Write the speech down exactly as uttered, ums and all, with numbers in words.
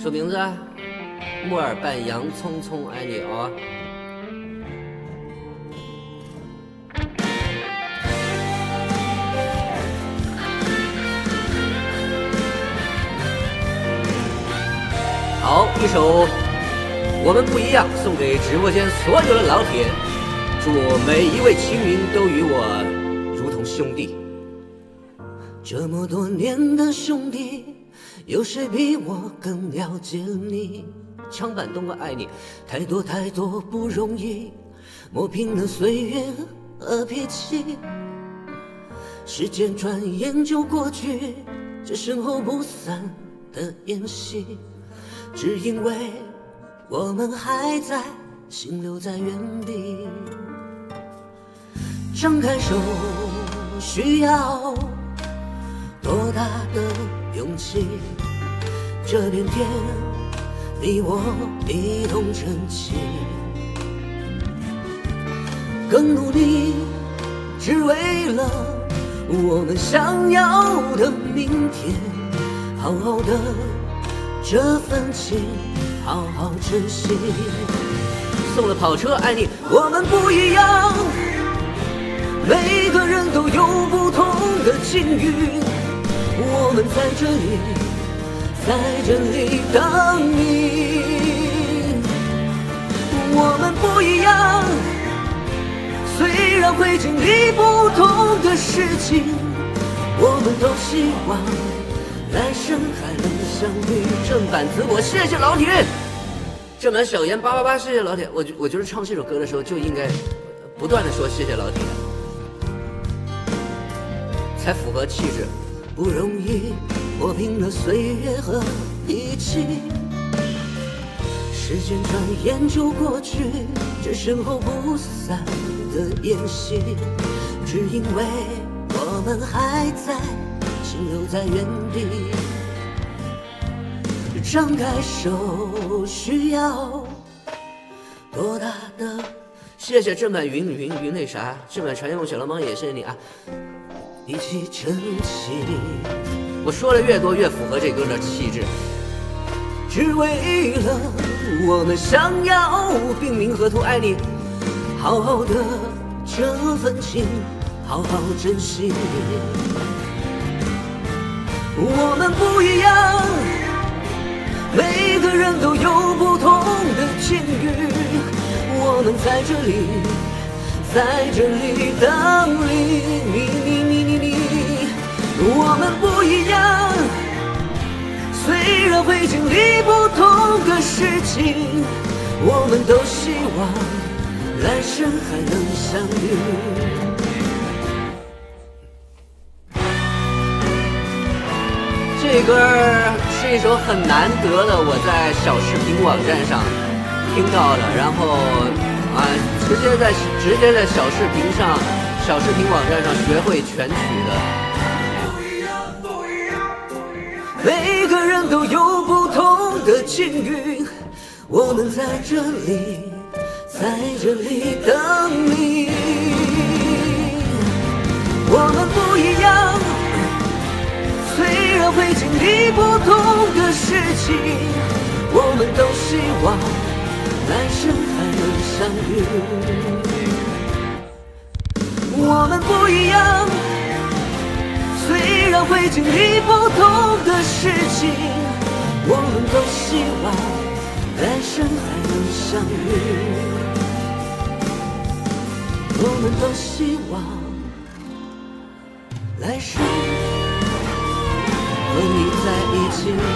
说名字啊，木耳拌洋葱葱，爱你啊！好，一首《我们不一样》送给直播间所有的老铁，祝每一位青云都与我如同兄弟。这么多年的兄弟，有谁比我更了解你？枪版东哥爱你，太多太多不容易，磨平了岁月和脾气。时间转眼就过去，这身后不散的宴席，只因为我们还在，心留在原地。张开手需要多大的勇气？这片天，你我一同撑起，更努力，只为了我们想要的明天。好好的这份情，好好珍惜。送了跑车，爱你。我们不一样，每个人都有不同的境遇。我们在这里，在这里等你。我们不一样，虽然会经历不同的事情，我们都希望来生还能相遇。正版子我谢谢老铁，正版小严八八八谢谢老铁。我我觉得唱这首歌的时候就应该不断的说谢谢老铁，才符合气质。不容易磨平了岁月和脾气，时间转眼就过去，这身后不散的宴席，只因为我们还在，心留在原地。张开手需要多大的？谢谢正版云云云那啥，正版传言梦小狼猫也谢谢你啊！一起撑起，我说的越多越符合这歌的气质。只为了我们想要并明河图，爱你，好好的这份情，好好珍惜。我们不一样，每个人都有不同的境遇。我们在这里，在这里等你，你你你你你。我们不一样，虽然会经历不同的事情，我们都希望来生还能相遇。这歌是一首很难得的，我在小视频网站上听到的，然后啊，直接在直接在小视频上、小视频网站上学会全曲的。每个人都有不同的境遇，我们在这里，在这里等你。我们不一样，虽然会经历不同的事情，我们都希望来生还能相遇。我们不一样，虽然会经历不同的事情，我们都希望来生还能相遇。我们都希望来生和你在一起。